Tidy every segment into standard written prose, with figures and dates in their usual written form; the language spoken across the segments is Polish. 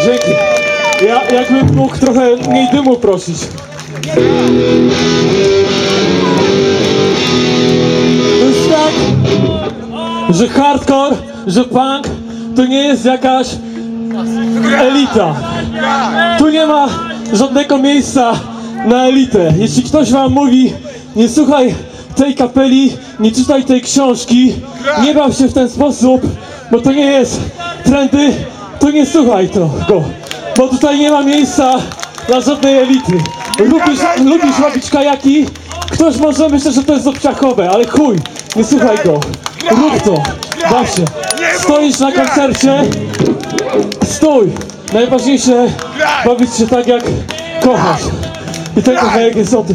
Dzięki. Jakbym mógł trochę mniej dymu prosić. To jest tak, że hardcore, że punk to nie jest jakaś elita. Tu nie ma żadnego miejsca na elitę. Jeśli ktoś wam mówi, nie słuchaj tej kapeli, nie czytaj tej książki, nie baw się w ten sposób, bo to nie jest trendy, to nie słuchaj go. Bo tutaj nie ma miejsca dla żadnej elity. Lubisz robić kajaki? Ktoś może myśleć, że to jest obciachowe, ale chuj, nie słuchaj go. Rób to, baw się. Stoisz na koncercie, stój. Najważniejsze bawić się tak, jak kochasz. I ten kawałek jest o tym.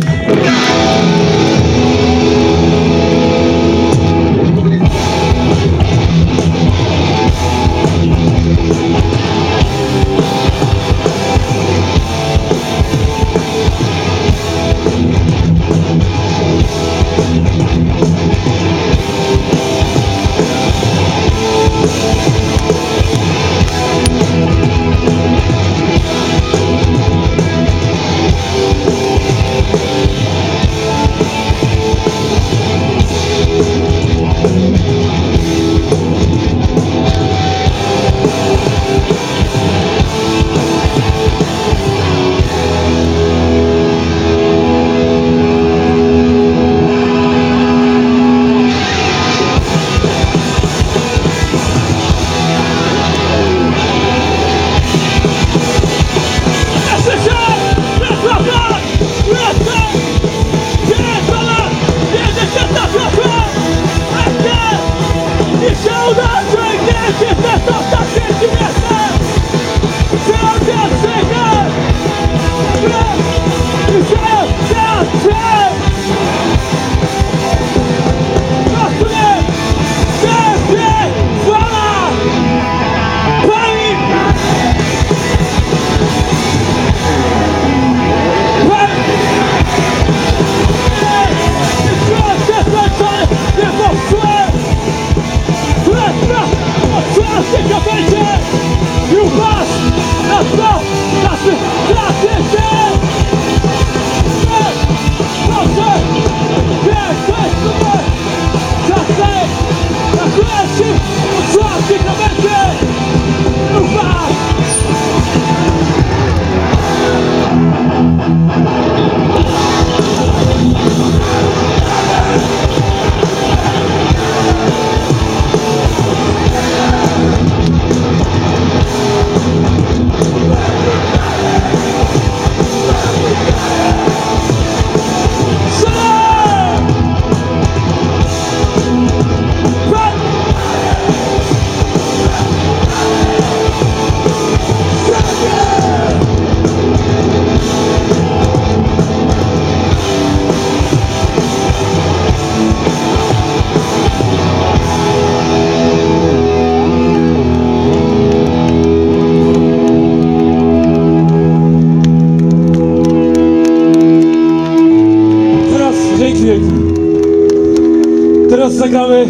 Teraz zagramy.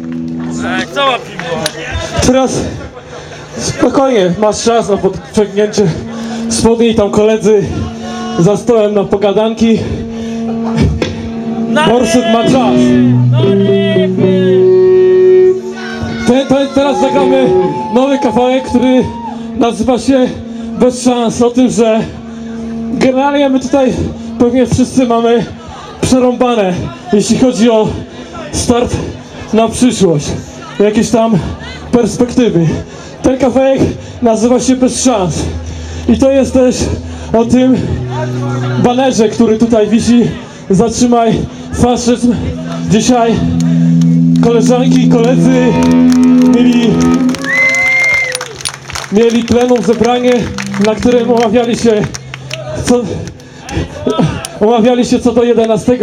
Cała piwo. Teraz spokojnie, masz czas na podciągnięcie spodni i tam koledzy za stołem na pogadanki. Borsuk ma czas. Teraz zagramy nowy kawałek, który nazywa się Bez szans. O tym, że generalnie my tutaj pewnie wszyscy mamy przerąbane, jeśli chodzi o start na przyszłość, jakieś tam perspektywy. Ten kawałek nazywa się Bez szans. I to jest też o tym banerze, który tutaj wisi. Zatrzymaj faszyzm. Dzisiaj koleżanki i koledzy mieli plenum, zebranie, na którym omawiali się co do 11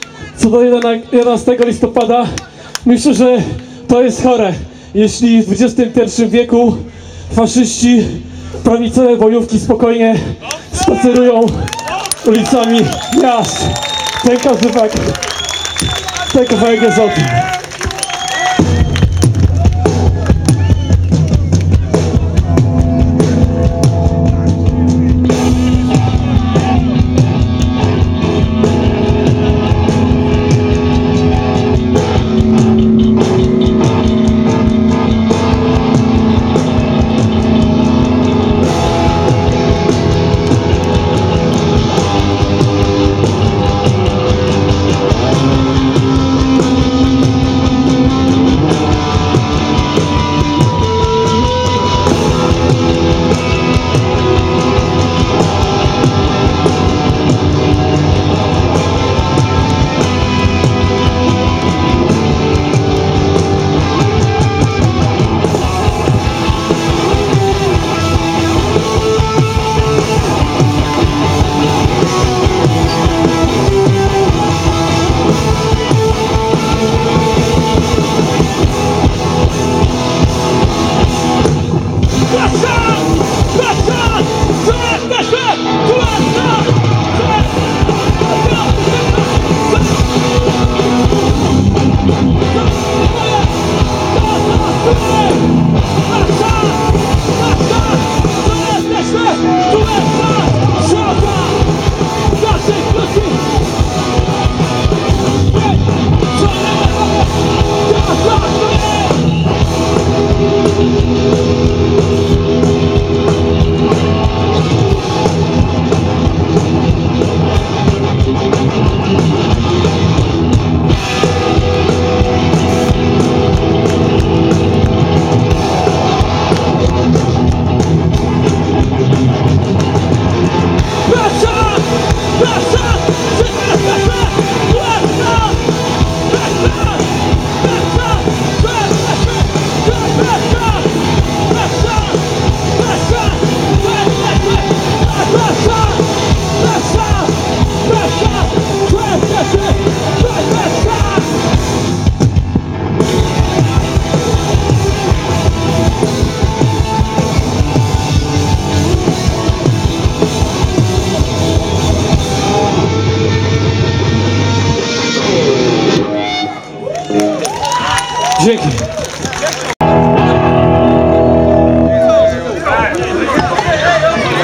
listopada. Myślę, że to jest chore, jeśli w XXI wieku faszyści, prawicowe bojówki spokojnie spacerują ulicami miast. Ten kawałek jest o tym.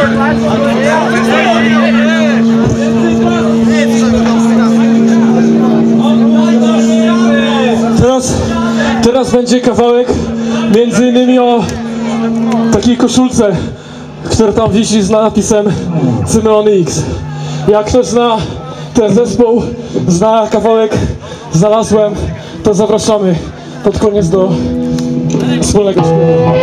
Teraz będzie kawałek między innymi o takiej koszulce, która tam wisi z napisem Cymeon X. Jak ktoś zna ten zespół, zna kawałek Znalazłem, to zapraszamy pod koniec do wspólnego śpiewu.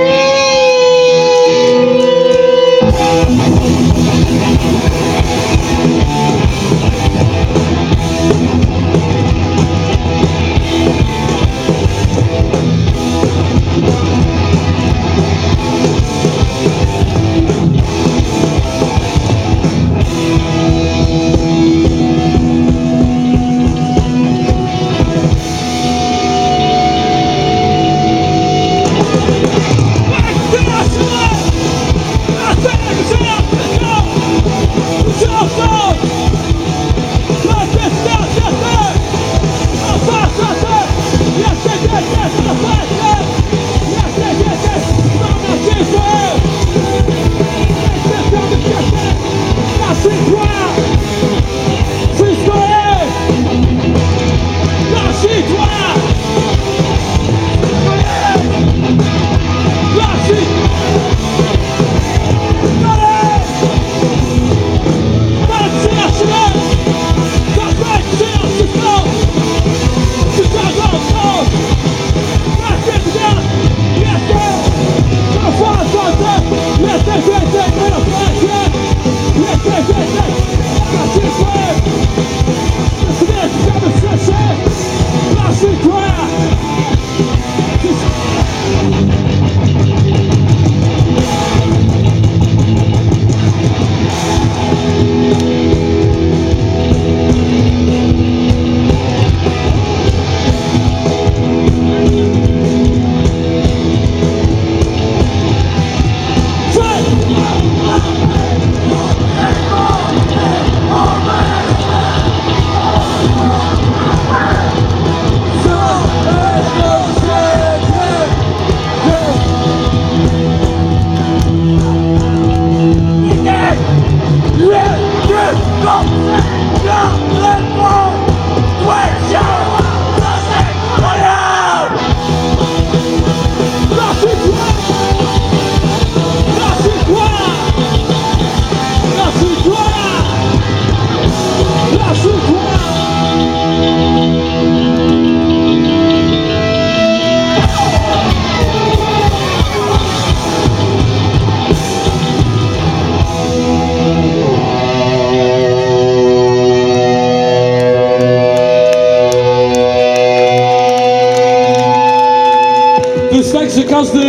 Że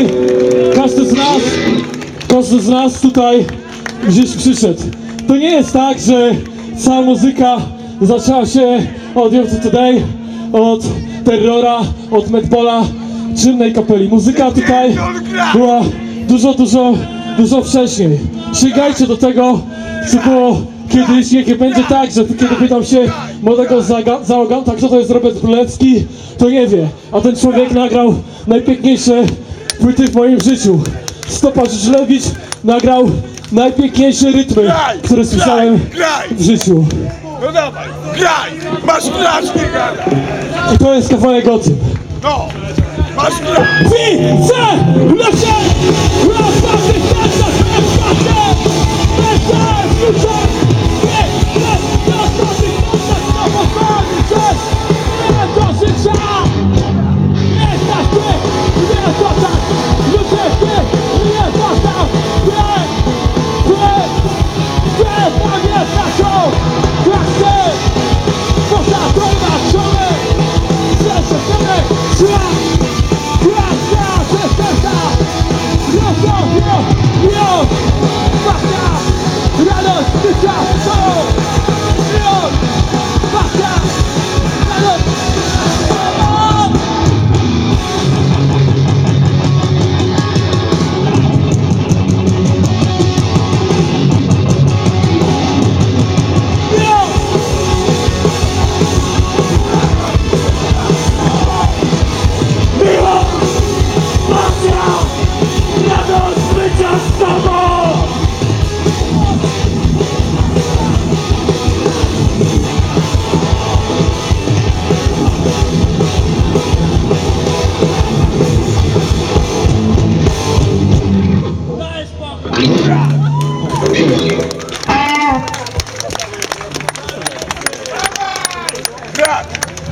każdy z nas tutaj gdzieś przyszedł. To nie jest tak, że cała muzyka zaczęła się od Youth Today, od Terrora, od Medpola czy innej kapeli. Muzyka tutaj była dużo wcześniej. Sięgajcie do tego, co było kiedyś. Jak będzie tak, że kiedy pytam się młodego załoganta, kto to jest Robert Królewski, to nie wie. A ten człowiek nagrał najpiękniejsze płyty w moim życiu. Stopa Żlewicz nagrał najpiękniejsze rytmy, które słyszałem w życiu. No dawaj, graj! Masz grać, nie gada! I to jest kawałek o tym. No! Masz grać! Yo! Graj!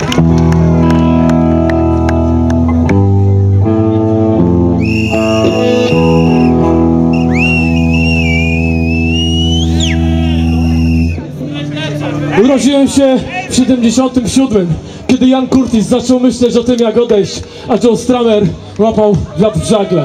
Urodziłem się w 77, kiedy Jan Curtis zaczął myśleć o tym, jak odejść, a Joe Strummer łapał wiatr w żagle.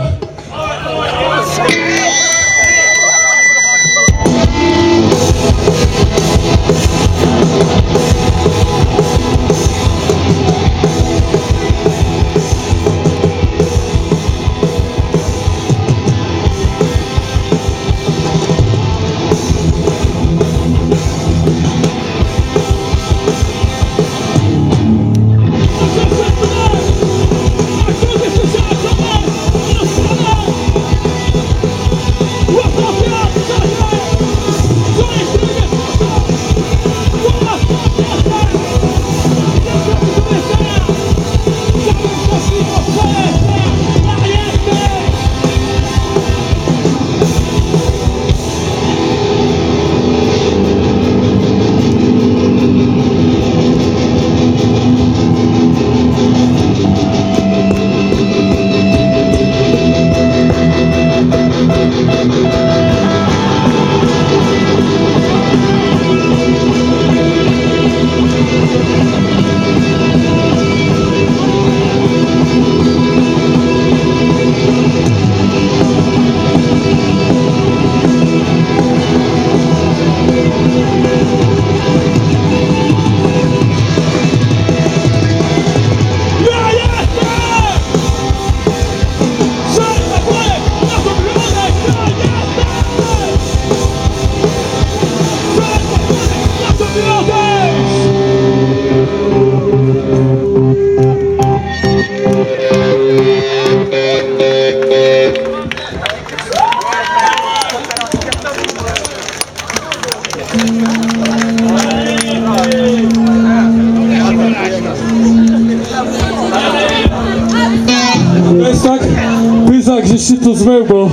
To jest tak, Pyza gdzieś się tu zmył, bo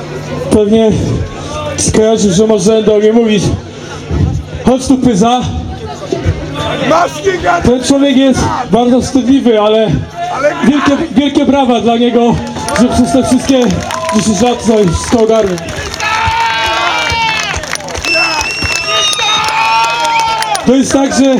pewnie skojarzył, że może do mnie mówić. Chodź tu, Pyza. Masz gigant! Ten człowiek jest bardzo wstydliwy, ale wielkie brawa dla niego, że przez te wszystkie 10 lat coś wszystko ogarnął. To jest tak, że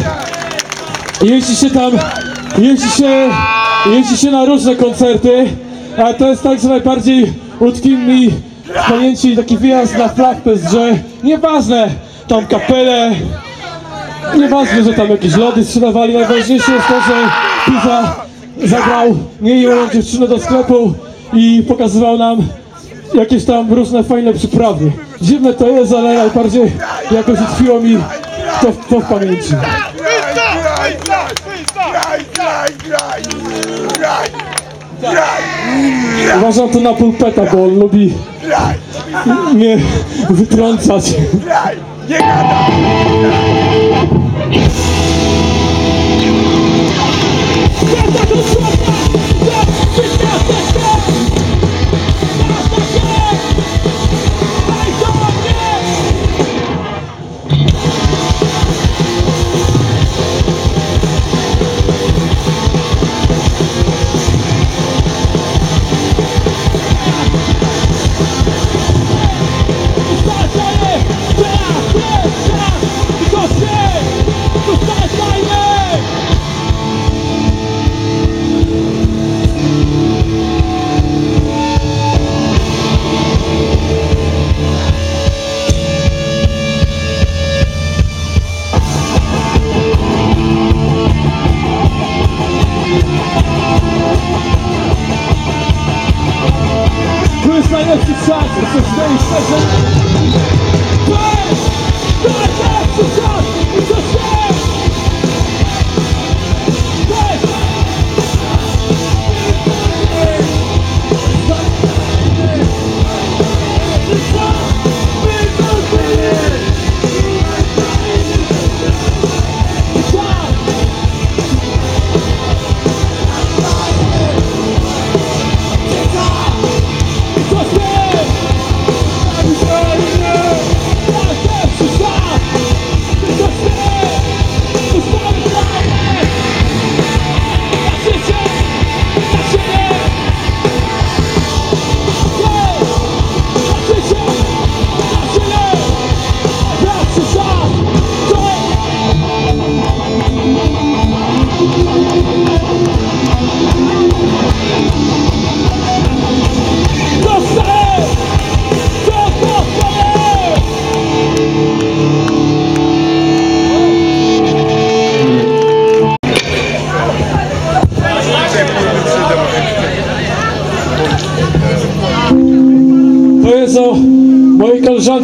jeździ się na różne koncerty, ale to jest tak, że najbardziej utkwił mi w pamięci taki wyjazd na Flagfest, że nieważne tam kapele, nieważne, że tam jakieś lody sprzedawali, najważniejsze jest to, że Pyza zabrał mnie i moją dziewczynę do sklepu i pokazywał nam jakieś tam różne fajne przyprawy. Dziwne to jest, ale najbardziej jakoś utkwiło mi to w pamięci. Uważam to na pulpeta, bo on lubi mnie wytrącać. Nie gada!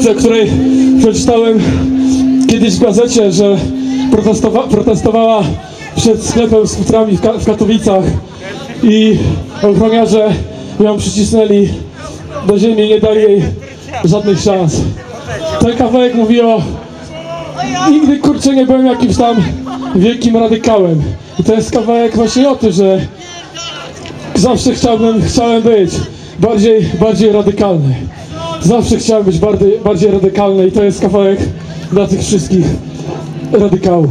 sytuacja, o której przeczytałem kiedyś w gazecie, że protestowała przed sklepem z futrami w Katowicach i ochroniarze ją przycisnęli do ziemi i nie dali jej żadnych szans. Ten kawałek mówi o... Nigdy, kurczę, nie byłem jakimś tam wielkim radykałem. I to jest kawałek właśnie o tym, że zawsze chciałem być bardziej radykalny. Zawsze chciałem być bardziej radykalny i to jest kawałek dla tych wszystkich radykałów.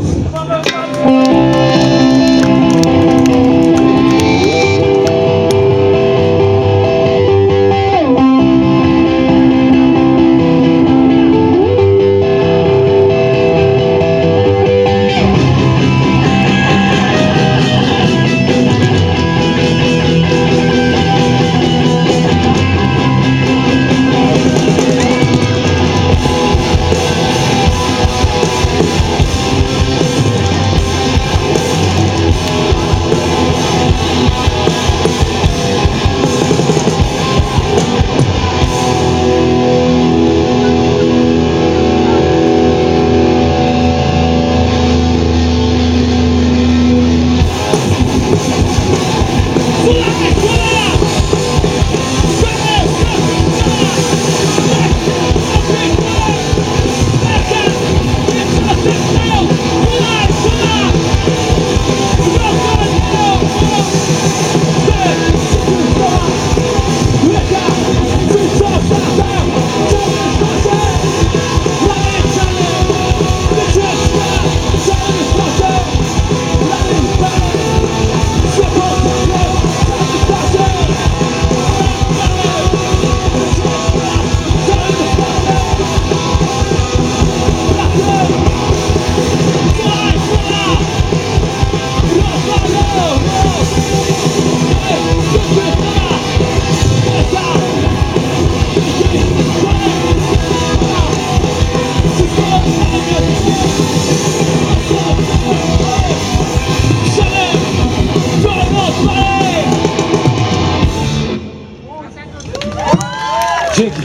Dzięki.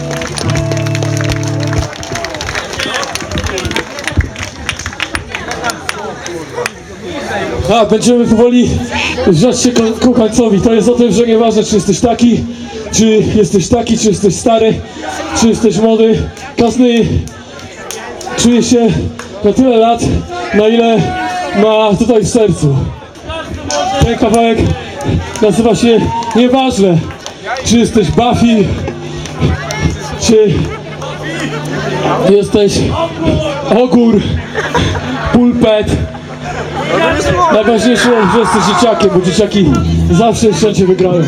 Będziemy powoli zbliżać się ku końcowi. To jest o tym, że nieważne, czy jesteś taki, czy jesteś stary, czy jesteś młody. Każdy czuje się na tyle lat, na ile ma tutaj w sercu. Ten kawałek nazywa się Nieważne, czy jesteś Buffy, czy jesteś ogór, pulpet. Najważniejsze, że jesteś dzieciakiem, bo dzieciaki zawsze i wszędzie wygrają.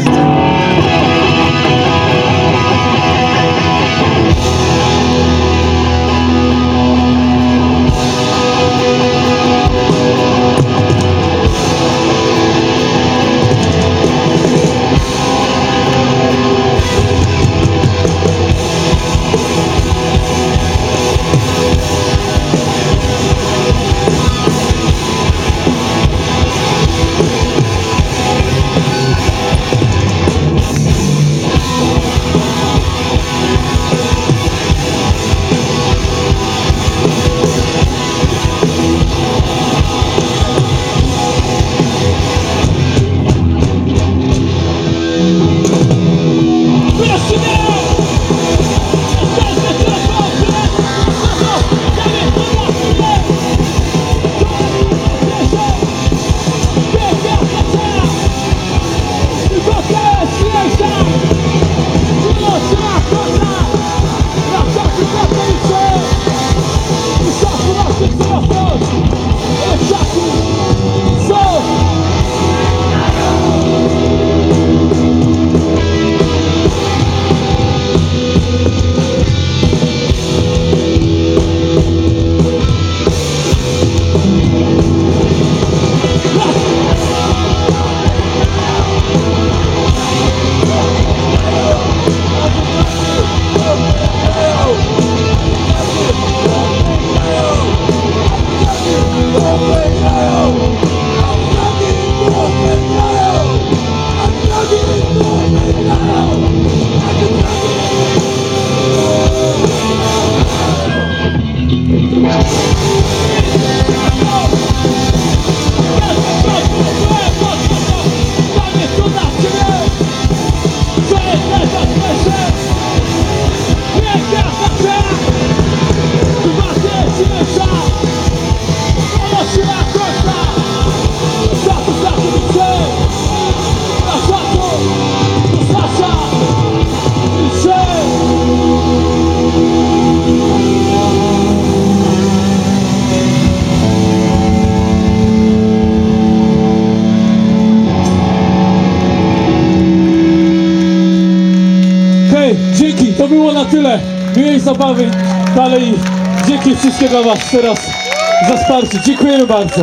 na tyle. Miłej zabawy dalej. Dzięki wszystkiego dla was teraz za wsparcie. Dziękujemy bardzo.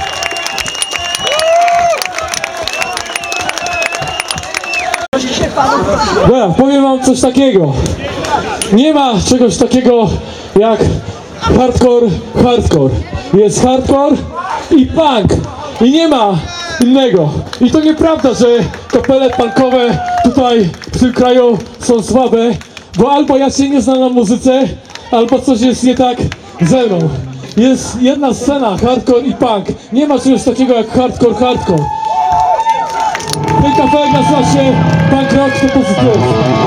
Dobra, powiem wam coś takiego. Nie ma czegoś takiego jak hardcore. Jest hardcore i punk. I nie ma innego. I to nieprawda, że kapele punkowe tutaj w tym kraju są słabe, bo albo ja się nie znam na muzyce, albo coś jest nie tak ze mną. Jest jedna scena, hardcore i punk. Nie ma czegoś takiego jak hardcore. Ten kafelek nazywa się Punk Rock to Pozytyw.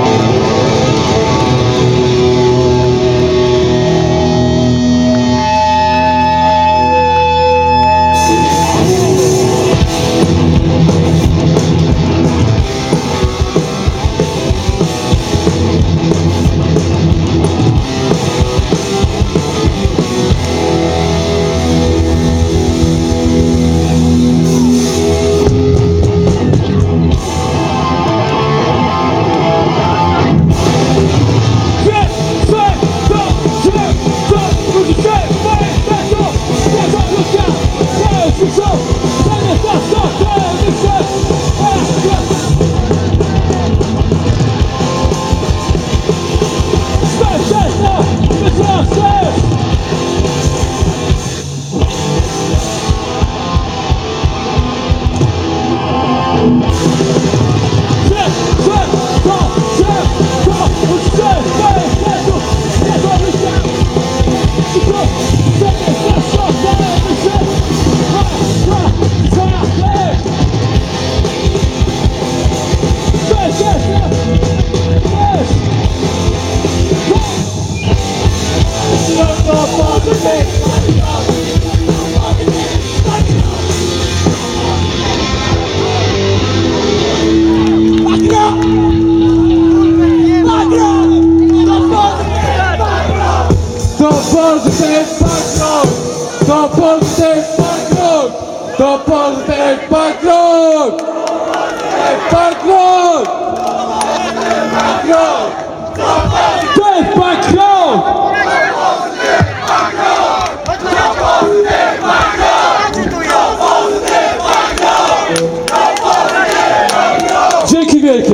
Dzięki wielkie.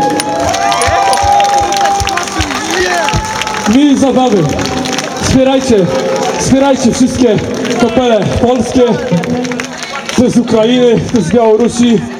Miłej zabawy. Wspierajcie wszystkie kapele polskie, to z Ukrainy, to z Białorusi.